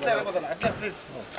Please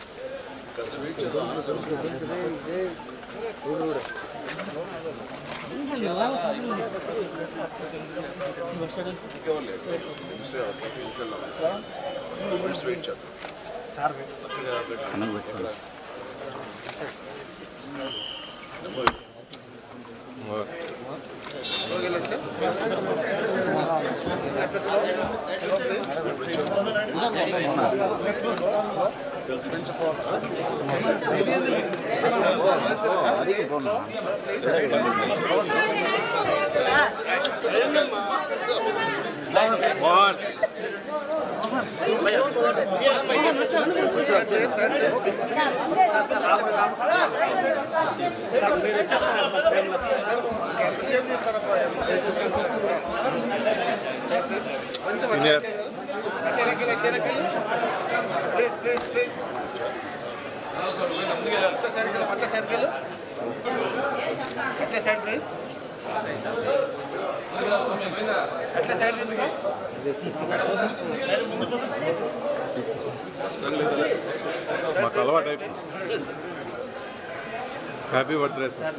మాకు అలవాటు అయిపోయింది. Happy birthday sir.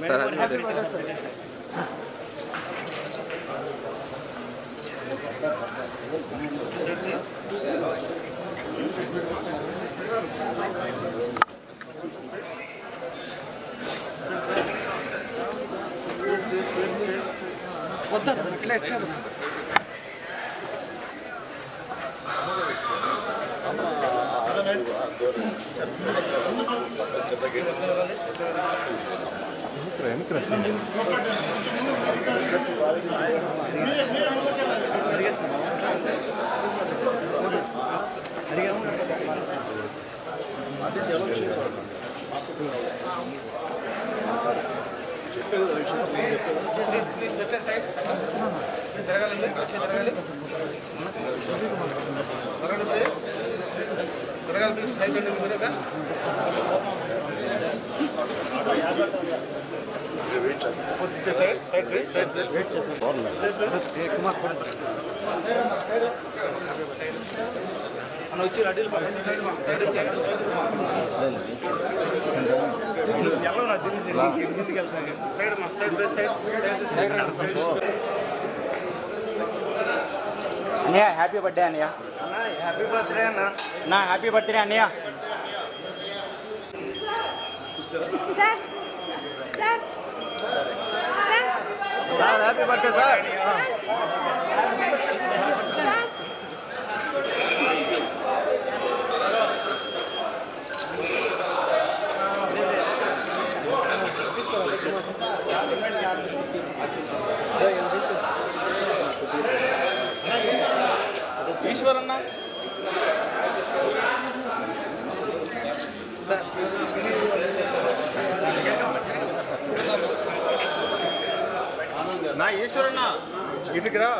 అన్నయ్య హ్యాపీ బర్త్డే అన్నయ్య. హ్యాపీ బర్త్డే అన్న. నా హ్యాపీ బర్త్డే అన్నయ్య. Sir happy birthday sir. ఈశ్వరన్న సార్ నా ఈశ్వరన్న ఇంటికి రా.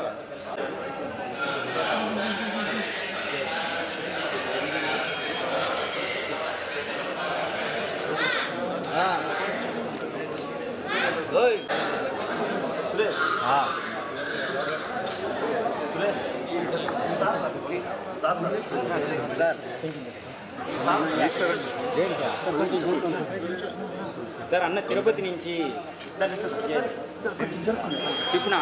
సార్ అన్న తిరుపతి నుంచి చెప్పినా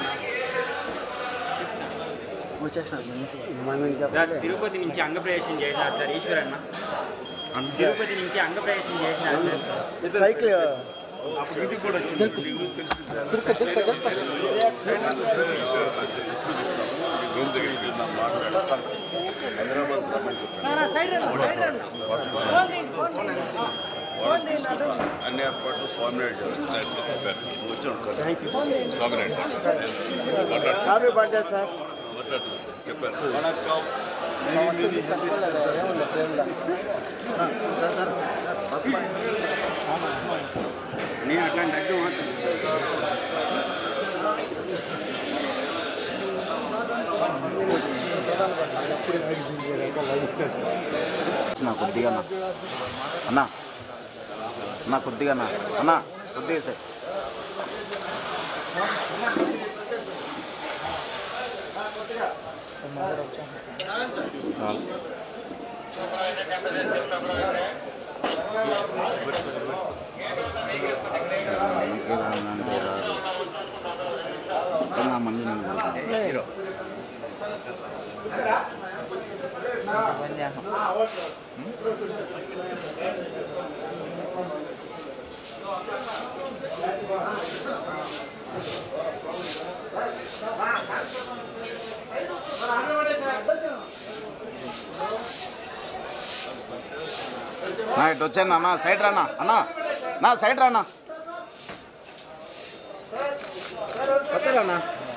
సార్ తిరుపతి నుంచి అంగప్రవేశం చేసినారు సార్ ఈశ్వరన్న. తిరుపతి నుంచి అంగప్రవేశం చేసినారు సార్. సైకిల్ అప్పుడు ఇంటికి కూడా వచ్చింది. అన్ని ఏర్పాట్లు స్వామినాయుడు చేస్తున్నారు. Swaminaidu happy birthday sir. చెప్పారు. నేను అట్లాంటి అడ్డు కొద్దిగా అన్నా అన్నా కొద్దిగా అన్నా కొద్దిగా సార్. ఇటు వచ్చాను అన్న సైడ్ రానా అన్న నా సైడ్ రానా వచ్చారన్నా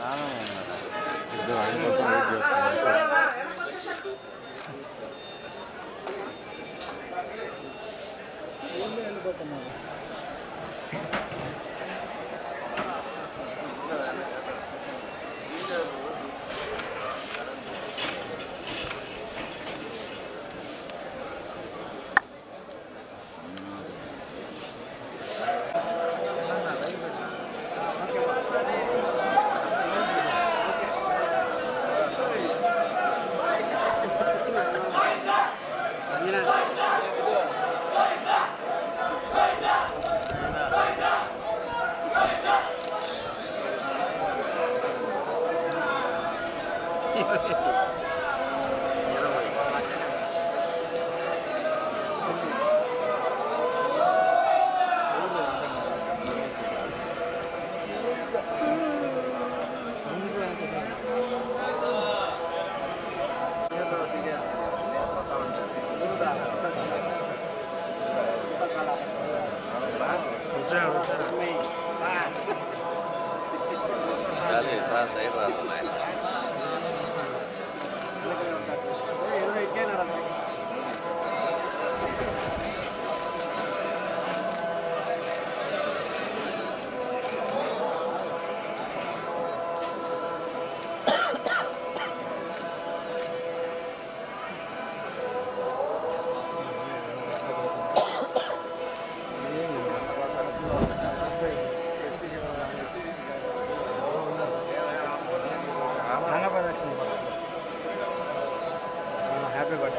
హ్యాపీ బర్త్డే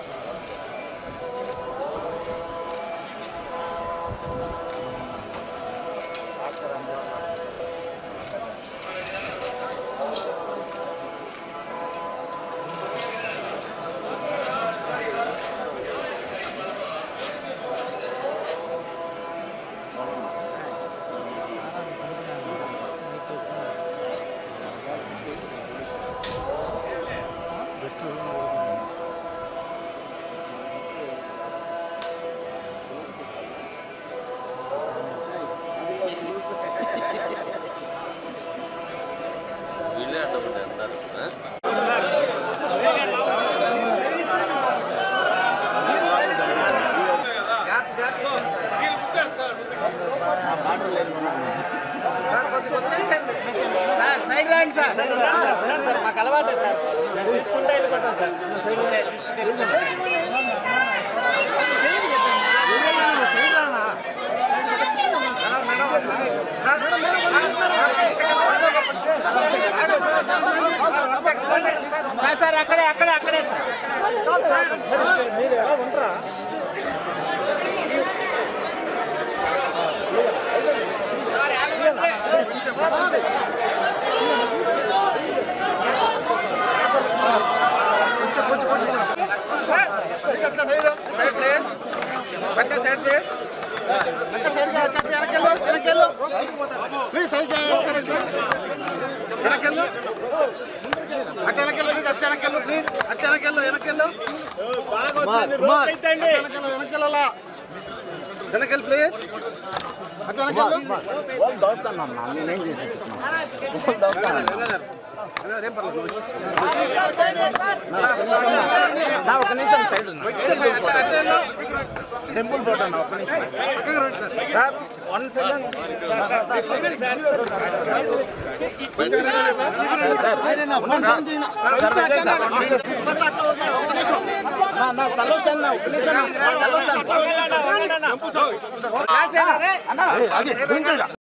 సైడ్ రండి సార్ సార్ మాకు అలవాటే సార్ మేము తీసుకుంటే వెళ్ళిపోతాం సార్ సార్ అక్కడే అక్కడే అక్కడే సార్ నేనేం చేసి ఒక నిమిషం సైడ్ టెంపుల్ ఫోటో ఒక నిమిషం సార్ 1 సెకండ్ తలొస్తాను ఒక నిమిషం తలొస్తాను